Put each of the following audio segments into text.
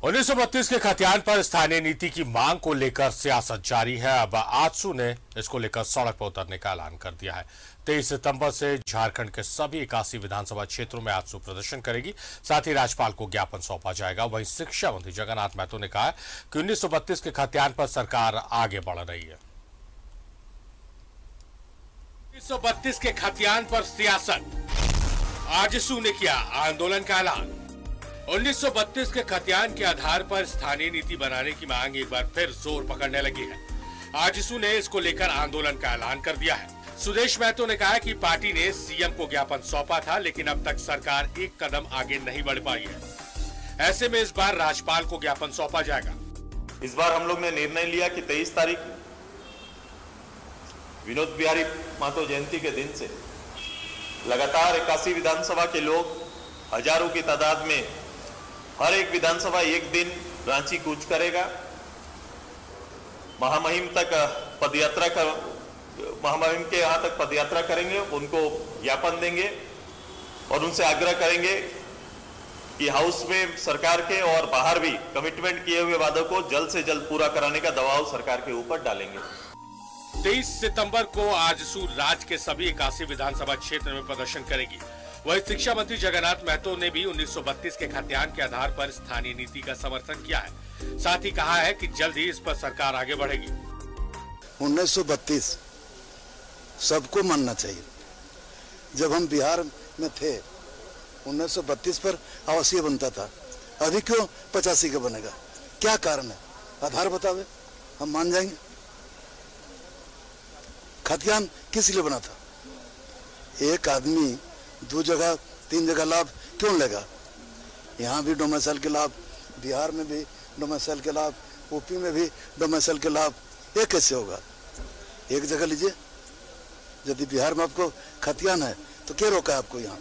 1932 के खतियान पर स्थानीय नीति की मांग को लेकर सियासत जारी है। अब आजसू ने इसको लेकर सड़क पर उतरने का ऐलान कर दिया है। 23 सितंबर से झारखंड के सभी 81 विधानसभा क्षेत्रों में आजसू प्रदर्शन करेगी। साथ ही राज्यपाल को ज्ञापन सौंपा जाएगा। वहीं शिक्षा मंत्री जगन्नाथ महतो ने कहा कि 1932 के खतियान पर सरकार आगे बढ़ रही है। 1932 के खतियान पर सियासत, आजसू ने किया आंदोलन का ऐलान। 1932 के खतियान के आधार पर स्थानीय नीति बनाने की मांग एक बार फिर जोर पकड़ने लगी है। आजसू ने इसको लेकर आंदोलन का ऐलान कर दिया है। सुदेश महतो ने कहा कि पार्टी ने सीएम को ज्ञापन सौंपा था, लेकिन अब तक सरकार एक कदम आगे नहीं बढ़ पाई है। ऐसे में इस बार राज्यपाल को ज्ञापन सौंपा जाएगा। इस बार हम लोग ने निर्णय लिया कि 23 तारीख विनोद बिहारी महतो जयंती के दिन से लगातार 81 विधानसभा के लोग हजारों की तादाद में हर एक विधानसभा एक दिन रांची कूच करेगा। महामहिम के यहां तक पदयात्रा करेंगे, उनको ज्ञापन देंगे और उनसे आग्रह करेंगे कि हाउस में सरकार के और बाहर भी कमिटमेंट किए हुए वादों को जल्द से जल्द पूरा कराने का दबाव सरकार के ऊपर डालेंगे। 23 सितंबर को आजसू राज्य के सभी 81 विधानसभा क्षेत्र में प्रदर्शन करेगी। वहीं शिक्षा मंत्री जगन्नाथ महतो ने भी 1932 के खतियान के आधार पर स्थानीय नीति का समर्थन किया है। साथ ही कहा है कि जल्द ही इस पर सरकार आगे बढ़ेगी। 1932 सबको मानना चाहिए। जब हम बिहार में थे 1932 पर आवासीय बनता था, अभी क्यों 85 का बनेगा? क्या कारण है? आधार बतावे, हम मान जाएंगे। खतियान किस लिए बना था? एक आदमी 2 जगह 3 जगह लाभ क्यों लेगा? यहाँ भी डोमिसाइल के लाभ, बिहार में भी डोमिसाइल के लाभ, यूपी में भी डोमिसाइल के लाभ। ये कैसे होगा? एक जगह लीजिए। यदि बिहार में आपको खतियान है तो क्या रोका है आपको यहाँ?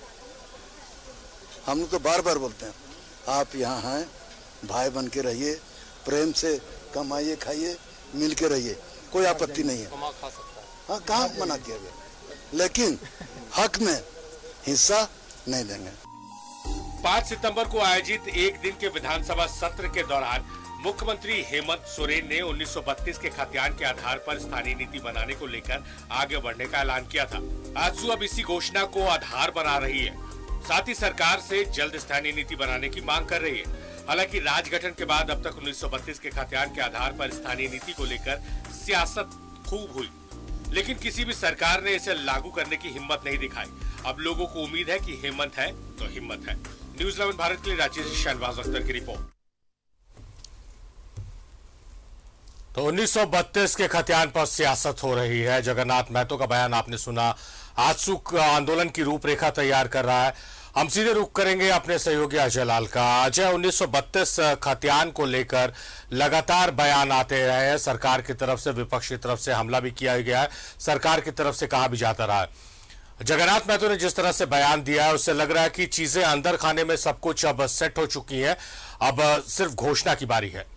हम लोग तो बार बार बोलते हैं आप यहाँ हैं, भाई बन के रहिए, प्रेम से कमाइए, खाइए, मिल के रहिए, कोई आपत्ति नहीं है। हाँ, कहाँ मना किया गया? लेकिन हक में हिस्सा नहीं देंगे। 5 सितंबर को आयोजित एक दिन के विधानसभा सत्र के दौरान मुख्यमंत्री हेमंत सोरेन ने 1932 के खतियान के आधार पर स्थानीय नीति बनाने को लेकर आगे बढ़ने का ऐलान किया था। आजसू अब इसी घोषणा को आधार बना रही है। साथ ही सरकार से जल्द स्थानीय नीति बनाने की मांग कर रही है। हालांकि राज गठन के बाद अब तक 1932 के खतियान के आधार पर स्थानीय नीति को लेकर सियासत खूब हुई, लेकिन किसी भी सरकार ने इसे लागू करने की हिम्मत नहीं दिखाई। अब लोगों को उम्मीद है कि हिम्मत है तो हिम्मत है। न्यूज़ 11 भारत के लिए रांची से शहनवाज अख्तर की रिपोर्ट। तो 1932 के खतियान पर सियासत हो रही है। जगन्नाथ महतो का बयान आपने सुना। आजसू आंदोलन की रूपरेखा तैयार कर रहा है। हम सीधे रुख करेंगे अपने सहयोगी अजय लाल का। अजय, 1932 खतियान को लेकर लगातार बयान आते रहे हैं। सरकार की तरफ से, विपक्ष की तरफ से हमला भी किया गया है, सरकार की तरफ से कहा भी जाता रहा है। जगन्नाथ महतो ने जिस तरह से बयान दिया है उससे लग रहा है कि चीजें अंदर खाने में सब कुछ अब सेट हो चुकी है, अब सिर्फ घोषणा की बारी है।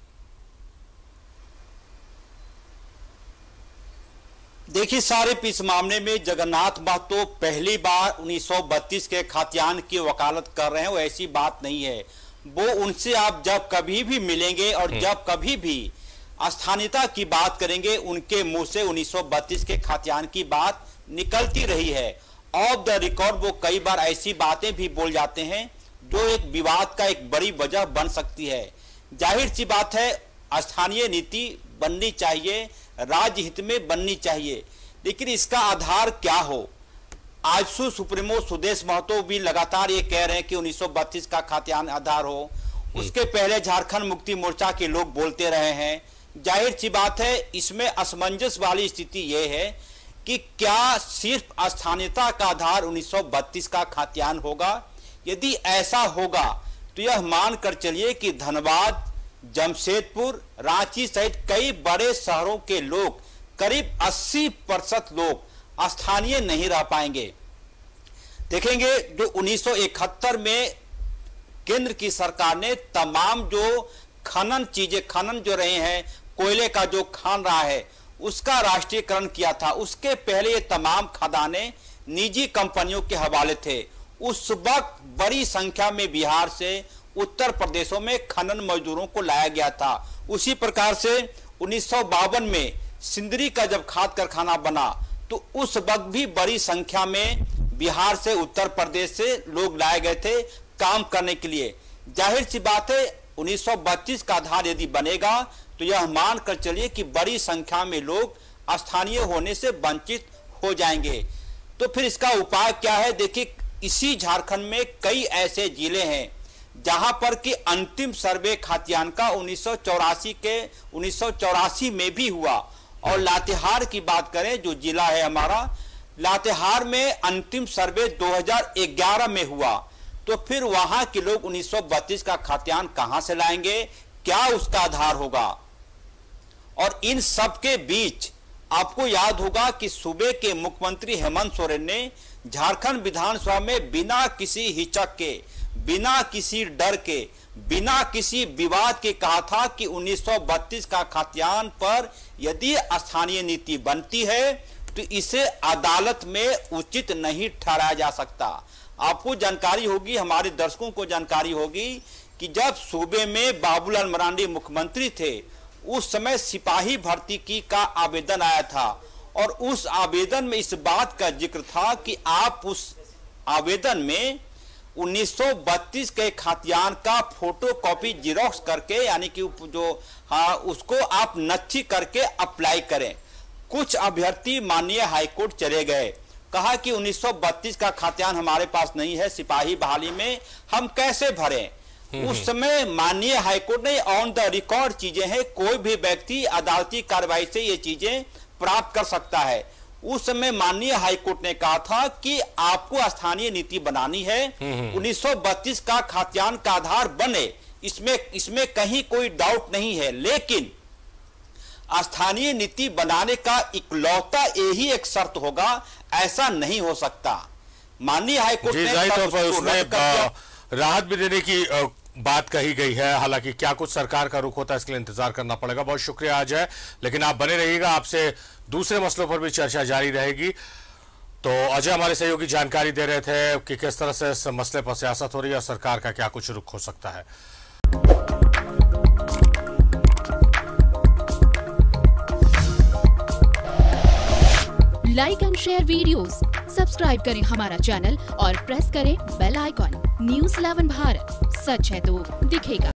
देखिए सारे इस मामले में जगन्नाथ महतो पहली बार 1932 के खतियान की वकालत कर रहे हैं। वो ऐसी बात नहीं है। वो उनसे आप जब कभी भी मिलेंगे और जब कभी भी स्थानीयता की बात करेंगे, उनके मुंह से 1932 के खतियान की बात निकलती रही है। ऑफ द रिकॉर्ड वो कई बार ऐसी बातें भी बोल जाते हैं जो एक विवाद का एक बड़ी वजह बन सकती है। जाहिर सी बात है, स्थानीय नीति बननी चाहिए, राज्य हित में बननी चाहिए, लेकिन इसका आधार क्या हो? आजसू सुप्रीमो सुदेश महतो भी लगातार ये कह रहे हैं कि 1932 का खतियान आधार हो। उसके पहले झारखंड मुक्ति मोर्चा के लोग बोलते रहे हैं। जाहिर सी बात है, इसमें असमंजस वाली स्थिति यह है कि क्या सिर्फ स्थानीयता का आधार 1932 का खतियान होगा? यदि ऐसा होगा तो यह मानकर चलिए कि धनबाद, जमशेदपुर, रांची सहित कई बड़े शहरों के लोग, करीब 80% लोग स्थानीय नहीं रह पाएंगे। देखेंगे जो 1971 में केंद्र की सरकार ने तमाम जो खनन जो रहे हैं, कोयले का जो खान रहा है, उसका राष्ट्रीयकरण किया था। उसके पहले ये तमाम खदानें निजी कंपनियों के हवाले थे। उस वक्त बड़ी संख्या में बिहार से उत्तर प्रदेशों में खनन मजदूरों को लाया गया था। उसी प्रकार से 1952 में सिंदरी का जब खाद कारखाना बना तो उस वक्त भी बड़ी संख्या में बिहार से, उत्तर प्रदेश से लोग लाए गए थे काम करने के लिए। जाहिर सी बात है 1932 का आधार यदि बनेगा तो यह मान कर चलिए कि बड़ी संख्या में लोग स्थानीय होने से वंचित हो जाएंगे। तो फिर इसका उपाय क्या है? देखिए, इसी झारखंड में कई ऐसे जिले हैं जहां पर कि अंतिम सर्वे खाद्यान्न का 1984 में भी हुआ। और लातेहार की बात करें, जो जिला है हमारा, लातेहार में अंतिम सर्वे 2011 में हुआ। तो फिर वहां के लोग 1932 का खाद्यान्न कहां से लाएंगे? क्या उसका आधार होगा? और इन सब के बीच आपको याद होगा कि सूबे के मुख्यमंत्री हेमंत सोरेन ने झारखंड विधानसभा में बिना किसी हिचक के, बिना किसी डर के, बिना किसी विवाद के कहा था कि 1932 का खाद्यान्न पर यदि स्थानीय नीति बनती है तो इसे अदालत में उचित नहीं ठहराया जा सकता। आपको जानकारी होगी, हमारे दर्शकों को जानकारी होगी कि जब सूबे में बाबूलाल मरांडी मुख्यमंत्री थे उस समय सिपाही भर्ती की का आवेदन आया था और उस आवेदन में इस बात का जिक्र था कि आप उस आवेदन में 1932 के खाद्यान्न का फोटोकॉपी जिरोक्स करके, यानी कि जो उसको आप नक्शी करके अप्लाई करें। कुछ अभ्यर्थी माननीय हाईकोर्ट चले गए, कहा कि 1932 का खाद्यान्न हमारे पास नहीं है, सिपाही बहाली में हम कैसे भरें। उस समय माननीय हाईकोर्ट ने ऑन द रिकॉर्ड चीजें हैं, कोई भी व्यक्ति अदालती कार्रवाई से ये चीजें प्राप्त कर सकता है। उस समय माननीय हाईकोर्ट ने कहा था कि आपको स्थानीय नीति बनानी है, 1932 का खाद्यान्न का आधार बने, इसमें कहीं कोई डाउट नहीं है, लेकिन स्थानीय नीति बनाने का इकलौता यही एक शर्त होगा, ऐसा नहीं हो सकता। माननीय हाईकोर्ट ने राहत भी देने की बात कही गई है। हालांकि क्या कुछ सरकार का रुख होता है इसके लिए इंतजार करना पड़ेगा। बहुत शुक्रिया अजय, लेकिन आप बने रहिएगा, आपसे दूसरे मसलों पर भी चर्चा जारी रहेगी। तो अजय हमारे सहयोगी जानकारी दे रहे थे कि किस तरह से इस मसले पर सियासत हो रही है और सरकार का क्या कुछ रुख हो सकता है। Like and share videos, subscribe करें हमारा चैनल और प्रेस करें बेल आइकॉन। न्यूज़ 11 भारत, सच है तो दिखेगा।